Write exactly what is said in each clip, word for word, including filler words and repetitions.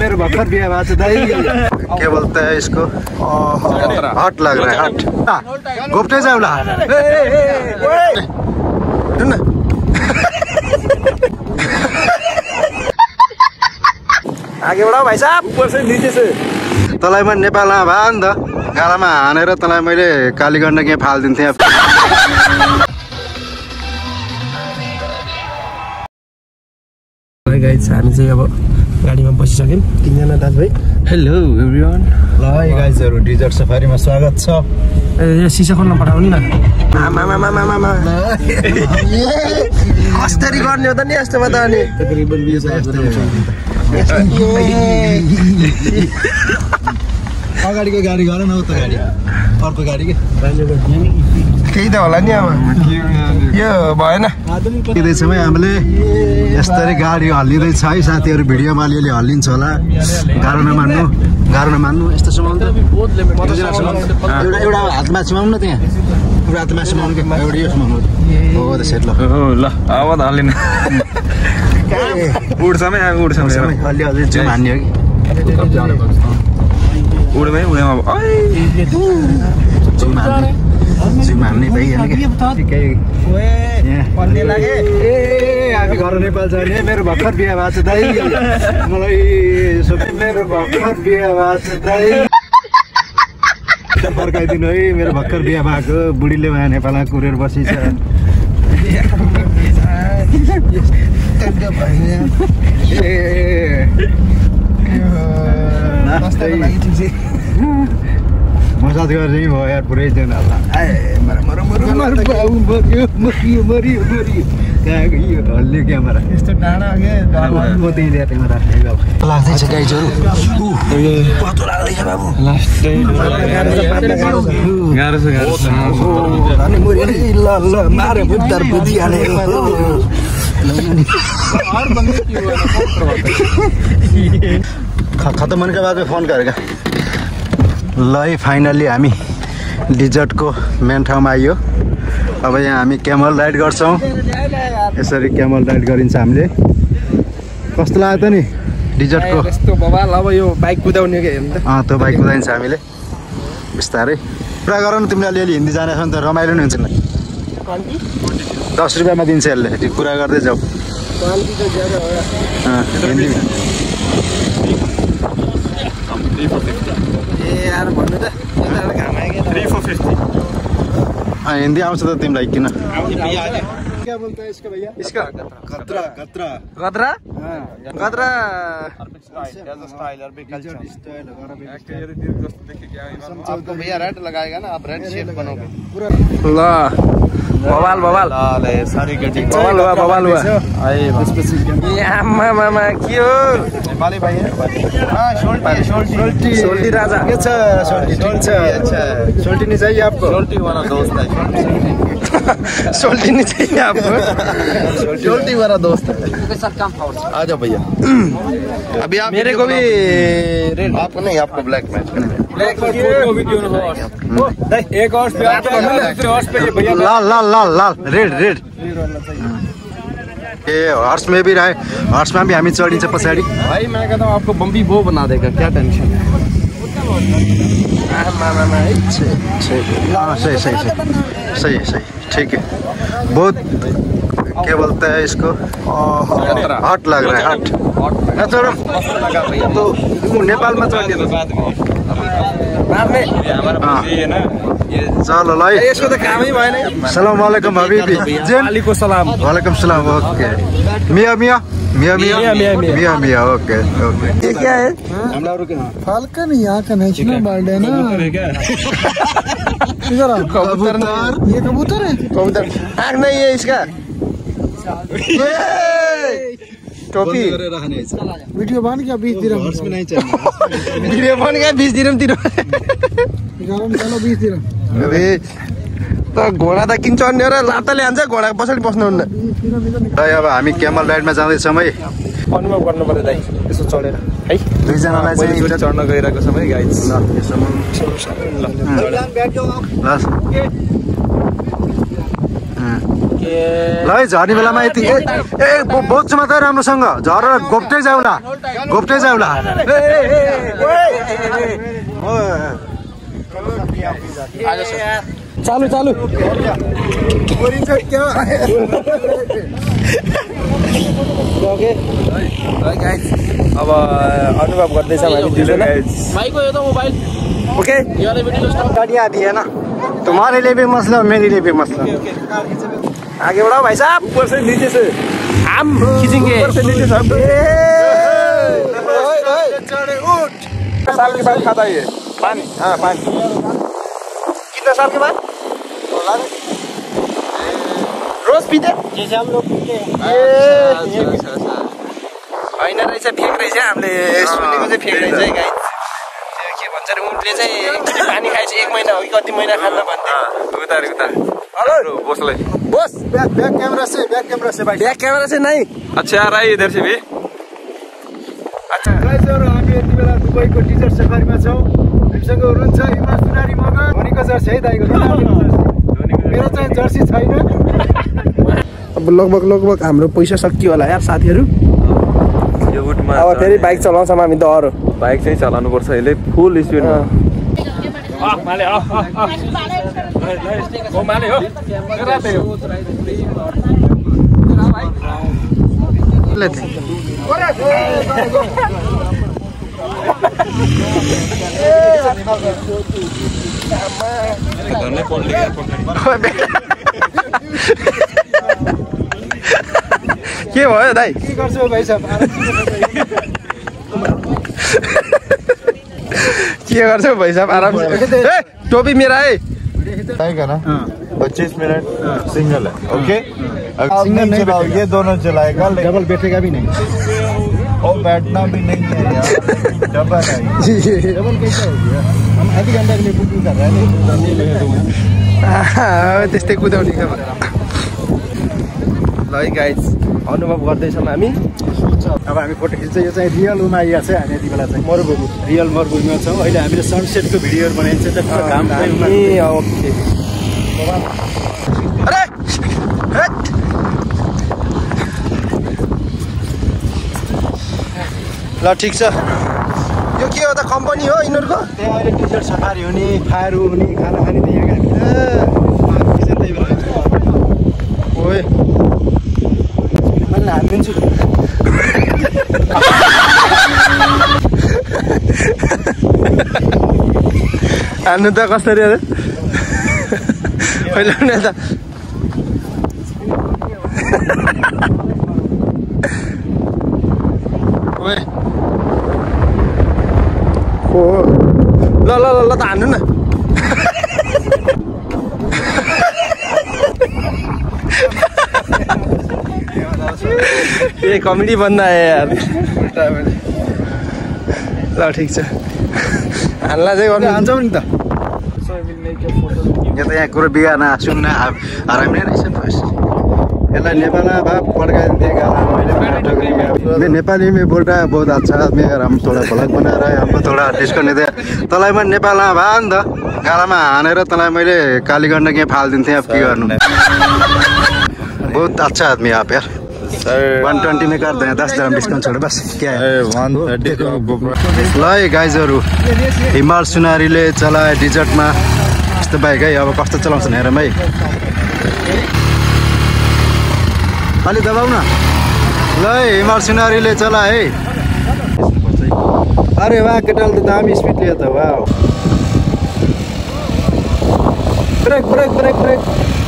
मेरे भक्कर बिया बात दाई क्या बोलता है इसको हट लग रहा है हट घुपटे जाओ ला आगे बढ़ाओ भाई साहब ऊपर से नीचे से तलाई म नेपालमा भए नि त गालामा हानेर तलाई मैले कालीगण्डकी फाल्दिन्थे गाइज हामी चाहिँ अब गाडीमा बसिसक्यौँ तीनजना दाजुभाइ हेलो एभ्रिवान ल गाइजहरु डिजर्ट सफारीमा स्वागत छ ए सिसा खोल्न पठाउनु न आमा मामा मामा मामा कसरी गर्ने हो त नि यस्तोमा त अनि तकरिबन बीस यस्तो अगाडिको गाडी गर न उता गाडी अर्को गाडी के केही त होला नि अब यो भएन समय हामीले यस्तरी गाडी हल्लिँदैछ है साथीहरू भिडियोमा अलिअलि हल्लिन्छ होला गाह्रो नमान्नु गाह्रो नमान्नु यस्तो समाउनु एउटा एउटा हातमा समाउनु न त्यहाँ एउटा हातमा समाउनु कि एउटा यो समाउनु हो त सेट ल ल अब त हल्लिन उड्छ मै उड्छ अलि अलि जुम हान्ने हो कि उड्मै उड्दैमा अब जुम हान्ने जुम हान्ने भइहाल्यो कि पन्ने लागे ए हामी घर नेपाल जाने मेरो भर्खर बिहा भएको छ दाइ मलाई मेरो भर्खर बिहा भएको छ दाइ फर्काइदिनु है मेरो भर्खर बिहा भएको बुढीले उहाँ नेपालमा कुरेर बसिछ मसाज गरेर भयो यार पुरै जना हल्यो क्यामेरा यस्तो डाँडा अघि म त्यही ल्याएर त्यहाँ राखेको लाग्दैछ गाइजहरू कस्तो लाग्दैछ बाबु गाह्रो छ गाह्रो ल ल मारे बुद्धर बुझिहाले खत्तम मन के बाद में फोन गरेका ल है फाइनल्ली हामी डिजर्टको मेन ठाउँमा आइयो अब यहाँ हामी क्यामल राइड गर्छौँ यसरी क्यामल राइड गरिन्छ हामीले कस्तो लाग्यो त नि डिजर्टको यस्तो बवाल अब यो बाइक कुदाउने के हेर्नु त अँ त्यो बाइक कुदाइन्छ हामीले बिस्तारै पुरा गर न तिमीले अलिअलि हिन्दी जानेछ भने त रमाइलो नि हुन्छ नि दस रुपियाँमा दिन्छ यसले पुरा गर्दै जाऊ हिन्दी हिन्दी आउँछ त तिमीलाई किन क्या बोलता है इसका भैया इसका गत्रा गत्रा गदरा गदरा आपको भैया रेड लगाएगा ना आप रेड शेड बनोगे ल बवाल बवाल सारी गटी बवाल हुआ बवाल हुआ आमा मामा के हो नेपाली भाइ हां सोल्टी सोल्टी सोल्टी राजा के छ सोल्टी ठीक छ अच्छा सोल्टी नहीं चाहिए आपको सोल्टी वाला दोस्त है सोल्टी नहीं चाहिए आपको सोल्टी वाला दोस्त है आ जाओ भैया अभी आप मेरे को भी रेड आपको नहीं आपको black match black photo video एक और पे भैया लाल लाल लाल लाल रेड रेड ए हर्स में भी रहे हर्स में भी हामी चढिन्छ पछाडी भाई मैं कहता हूँ आपको बम्बी वो बना देगा क्या टेंशन है सही सही सही सही सही ठीक है बहुत क्या बोलता है इसको हट लग रहा है हट तो नेपाल में चलिए चलो ल यसको त कामै भएन सलाम वालेकुम हबीबी वालेकुम सलाम वालेकुम सलाम ओके मिया मिया मिया मिया मिया मिया ओके ओके ये क्या है फाल्कन यहाँ का नेशनल बर्ड है ना इधर कबूतर ये कबूतर है कबूतर आँख नहीं है इसका टोपी वीडियो बन गया बीस दिरहम में नहीं चाहिए वीडियो बन गया बीस दिरहम तिर बीस दिरहम अरे त घोडा त किन्छ अन्य र लातले हान्छ घोडा पछाडि बस्नुहुन्न अब हामी क्यामल राइडमा जाँदैछौँ है अनुभव गर्नु पर्यो दाइ यसो चढेर है दुईजनालाई चाहिँ एउटा चढ्न गइरहेको छ है गाइस ल ल है झर्ने बेलामा यति ए ए बोच्छु मात्रै राम्रोसँग झरेर घोप्टै जाउला घोप्टै जाउला चालु चालु अब अनुभव गर्दैछ हामी दुईजना भाइको यो त मोबाइल ओके यो ले वीडियो स्टार्ट गाड़ी आती है ना तुम्हारे लिए भी मसला मेरे लिए भी मसला आगे बढ़ाओ भाई साहब ऊपर से नीचे से हम खींचेंगे ऊपर से नीचे से कितना साल के बाद खाता है ये पानी हाँ पानी कितना साल के बाद रोज पीते जैसे हम लोग पीते होइन रहेछ फेक रहेछ हामीले सुनेको चाहिँ फेक रहेछ है गाई के भन्छ अरे उठले चाहिँ एकचोटि पानी खाएछ एक महिना हो कि कति महिना खान्न भन्थे उतार उतार हेलो बोसलाई बोस बैक बैक कैमरा से बैक कैमरा से भाई बैक कैमरा से नहीं अच्छा आ रहा है इधर से भी अच्छा गाइजहरु हामी यति बेला दुबईको टिचर सफारीमा छौं हामीसँग हुनुहुन्छ हिमाल सुनारी मगर धोनीको जर्सी है दाइको मेरो चाहिँ जर्सी छैन अब लगभग लगभग हाम्रो पैसा सकियो होला यार साथीहरु यो उठमा अब फेरि बाइक चलाउँछौँ हामी डर बाइक चाहिँ चलाउनु पर्छ अहिले फुल स्पिडमा अ माले अ अ ओ माले हो राते हो लेते के भयो दाइ के गर्छौ भाइ साहब के गर्छौ भाइ साहब आराम से ए टोपी मेरा है आएगा ना पच्चीस मिनट सिंगल है ओके अगर सिंगल नहीं चलाओ ये दोनों चलाएगा डबल बैठेगा भी नहीं और बैठना भी नहीं है यार डबल है डबल कैसे हो गया हम आधी घंटा के लिए बुकिंग कर रहे हैं त्यस्तै कुदाउने ल है गाइज अनुभव गर्दैछौँ हामी अब हामी फोटो खिच्छ यो चाहिँ रियल उमाइया छ हामी यति बेला चाहिँ मरुभूमि रियल मरुभूमिमा छौँ अहिले हामीले सनसेटको भिडियोहरू बनाइन्छ जस्तो घाम ए ओके अरे ल ठिक छ यो के हो त कम्पनी हो यिनीहरूको त्यहाँ अहिले टिचर सफारी हुने फायर हुने खाना खाने त्यहाँ ओए मैले हालिदिन्छु हान्नु त कसरी अरे पहिला त ओए हो ल ल ल त हान्नु न ये कॉमेडी बन्दा है यार ल ठिक छ हाल्ला चाहिँ गर्नु हान्छौ नि त यो त यहाँ कुरो बिगार्न सुन्न हरामी रहेछ यसलाई नेपालमा बाप पड्काइदिए गाला मैं नेपाली में बोल रहा है बहुत अच्छा आदमी अगर हम थोड़ा ब्लॉग बना रहा है हमको थोड़ा डिस्काउंट नहीं दिया तँलाई मैं नेपालमा भए नि त गालामा हानेर तँलाई मैले कालीगण्ड के फालिदिन्थेँ अब के गर्नु बहुत अच्छा आदमी आप यार वन ट्वेंटी में कर दें दस ग्राम डिस्काउंट छोड़ बस क्या है ल है गाइजहरू हिमाल सुनारीले चलाए डिजर्टमा यस्तो बाइक है अब कस्तो चलाउँछन् हेरौँ है अलि दबाउ न ल है हिमाल सुनारीले चला है अरे वाह केटाले त दामी स्पिड लियो त वाह ब्रेक ब्रेक ब्रेक ब्रेक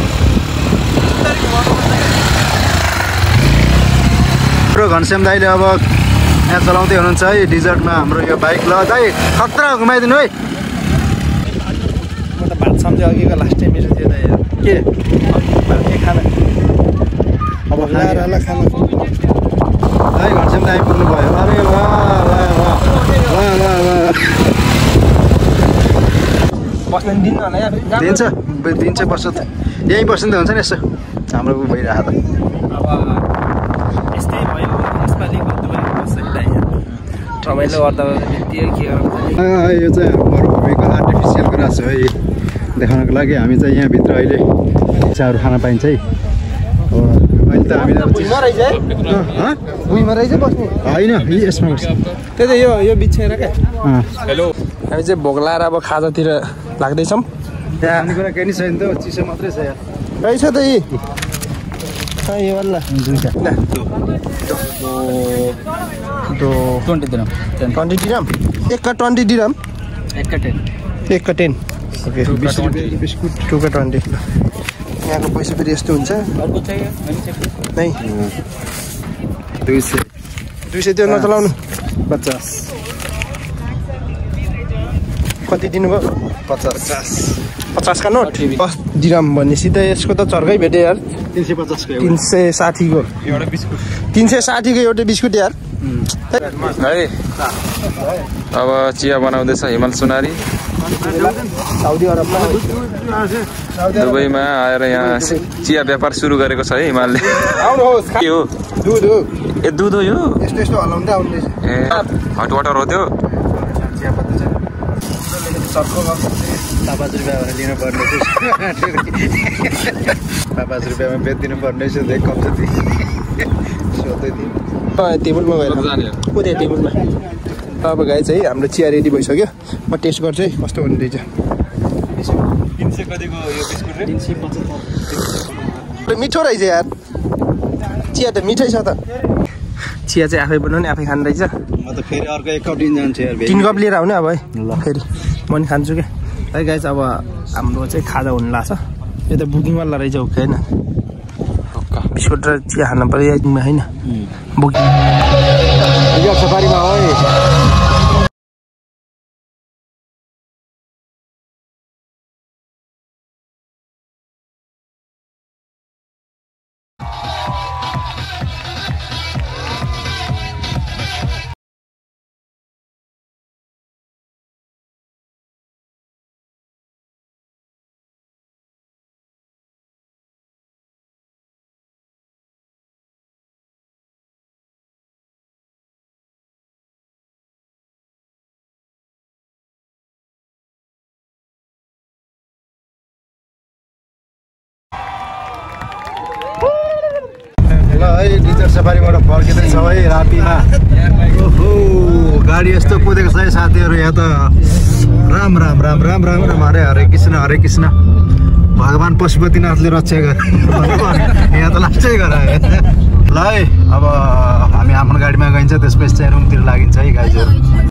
हाम्रो घनश्याम दाइले अब यहाँ चलाउँदै हुनुहुन्छ है डिजर्टमा हाम्रो यो बाइक ल दाइ खतरा घुमाइदिनु है म त भात सम्झेँ अघिको लास्ट टाइम मेरो थियो दाइ के के खाना अब खाएर ल खाना दाइ घनश्याम दाइ पुग्नु भयो अरे वाह वाह वाह वाह वाह वाह बस्न दिनु होला यार दिन्छ दिन्छ बस्छ त यहीँ बस्नु त हुन्छ नि यसो हाम्रो भइरहेको त यस्तै भयो यसपालिको दुबईको बस्दै रमाइलो गर्दा त्यो के गर्नु यो चाहिँ मरुभूमिको आर्टिफिसियल ग्रास हो है देखाउनको लागि हामी चाहिँ यहाँभित्र अहिले चियाहरू खान पाइन्छ है अहिले त हामीलाई भुइँमा रहेछ है भुइँमा रहेछ बस्ने होइन यसमा बस्छ त्यही त यो यो बिछेर क्या हेलो हामी चाहिँ भोक लाएर अब खाजातिर लाग्दैछौँ त्यहाँ खाने कुरा केही छैन त चिसो मात्रै छ यार रहेछ त यी यो वाला दुईटा ट्वेन्टी दिराम ट्वेन्टी दिराम एक का ट्वेन्टी दिराम एक का टेन एक का टेन ओके बिस रुपियाँ बिस्कुट टू का ट्वेन्टी यहाँको पैसा फेरि यस्तो हुन्छ नै दुई सय दुई सय त्यो नचलाउनु पचास कति दिनुभयो पचास पचासका नोट दस दिराम भनेपछि त यसको त चर्कै भेट्यो यार तिन सय पचासको तिन सय साठीको एउटा बिस्कुट तिन सय साठीको एउटा बिस्कुट यार है अब चिया बनाउँदैछ हिमाल सुनारी साउदी अरबमा दुबईमा आएर यहाँ चिया व्यापार सुरु गरेको छ है हिमालले आउनुहोस् के हो दुध हो ए दुध हो यो यस्तो यस्तो हलाउँदै आउँदैछ ए हट वाटर हो त्यो पाँच रुपियाँ भनेर लिनु पर्ने पाँच रुपियाँमा बेचिदिनु पर्ने रहेछ एक कप जति सोध्दै थिएँ टेबलमा गएर ऊ त्यहाँ टेबलमा अब गाई चाहिँ हाम्रो चिया रेडी भइसक्यो म टेस्ट गर्छु है कस्तो हुने रहेछ मिठो रहेछ यार चिया त मिठै छ त चिया चाहिँ आफै बनाउने आफै खानु रहेछ म त फेरि अर्को एक कप दिन जान्छु यार तिन कप लिएर आउने अब है ल फेरि म पनि खान्छु क्या है गाई चाहिँ अब हाम्रो चाहिँ खाजा हुनु लाग्छ यो त बुकिङवाला रहेछ हो कि होइन बिस्कुट र चिया खानु पऱ्यो यादमा होइन बुकिङ यो सफारीमा हो ल है डिजर सफारीबाट फर्किँदैछौँ है रातिमा ओहो गाडी यस्तो कुदेको छ है साथीहरू यहाँ त राम राम राम राम राम राम हरे हरे कृष्ण हरे कृष्ण भगवान् पशुपतिनाथले रक्षा गरे यहाँ त लास्टै गरायो ल है अब हामी आफ्नो गाडीमा गइन्छ त्यसपछि चाहिँ रुमतिर लागिन्छ है गाइजहरू